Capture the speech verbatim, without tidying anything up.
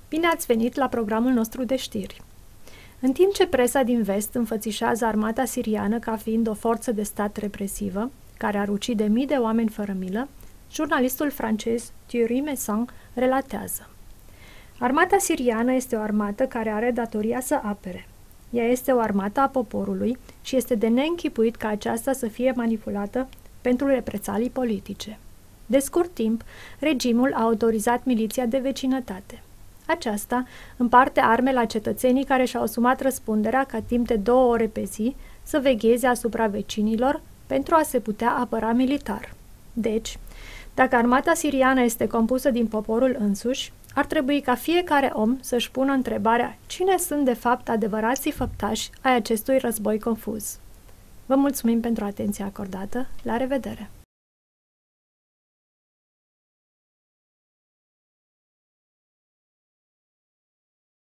Bine ați venit la programul nostru de știri. În timp ce presa din vest înfățișează armata siriană ca fiind o forță de stat represivă, care ar ucide mii de oameni fără milă, jurnalistul francez Thierry Meyssan relatează: armata siriană este o armată care are datoria să apere. Ea este o armată a poporului și este de neînchipuit ca aceasta să fie manipulată pentru represalii politice. De scurt timp, regimul a autorizat miliția de vecinătate. Aceasta împarte arme la cetățenii care și-au asumat răspunderea ca timp de două ore pe zi să vegheze asupra vecinilor pentru a se putea apăra militar. Deci, dacă armata siriană este compusă din poporul însuși, ar trebui ca fiecare om să-și pună întrebarea cine sunt de fapt adevărații făptași ai acestui război confuz. Vă mulțumim pentru atenția acordată. La revedere!